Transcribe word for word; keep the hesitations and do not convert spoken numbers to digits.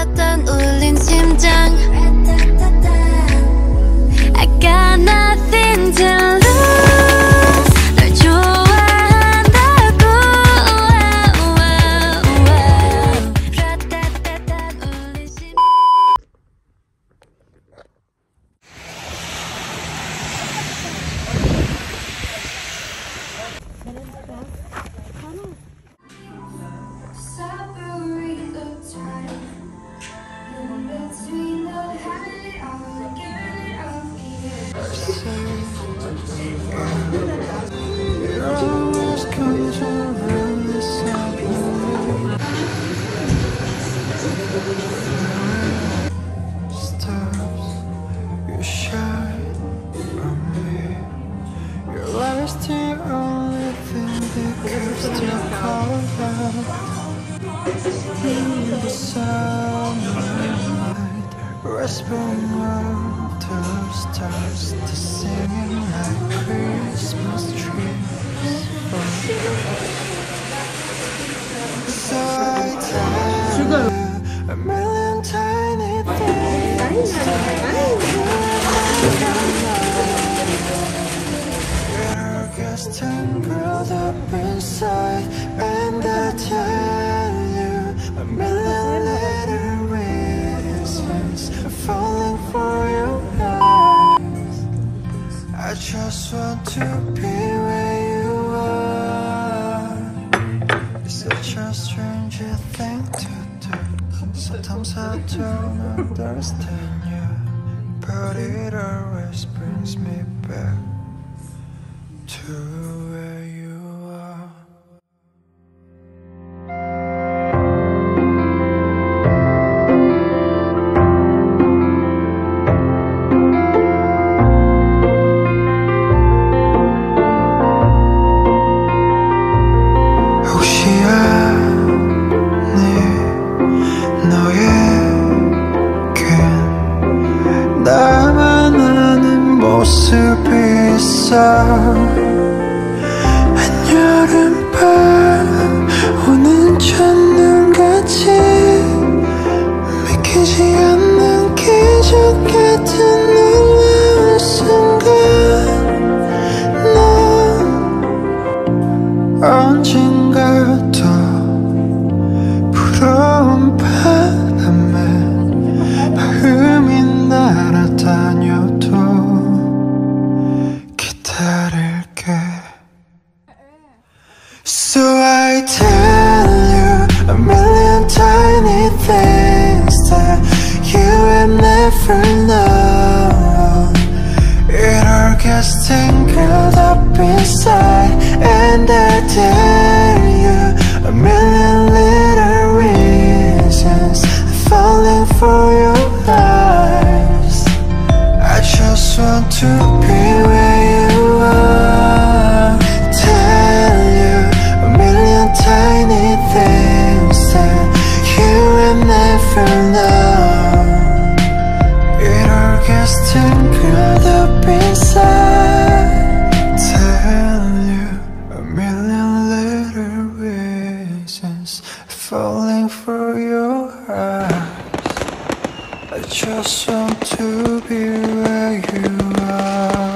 따따따 울린 심장 I got nothing to lose 널 좋아한다고 따따따따 울린 심장 Whispering of the stars, to singing like Christmas trees. So I tell you a million tiny things that gets tangled up inside, and I tell you a million little reasons falling for your eyes. I just want to be where you are. It's such a strange thing to do. Sometimes I don't understand you, but it always brings me back to where you are. 나만 아는 모습이 있어. 한여름밤 오는 첫눈같이 믿기지 않는 기적 같은 놀라운 순간 넌 언젠가 더 부러운 바람에 마음이 날아다녀도 기다릴게. So I tell you a million tiny things that you have never known. It all gets tangled up inside, and I tell you a million little reasons falling for your eyes. I just want to be where you are. Tell you a million tiny things that you have never known. It all gets tangled up inside. Tell you a million little reasons falling for your eyes. I just want to be where you are.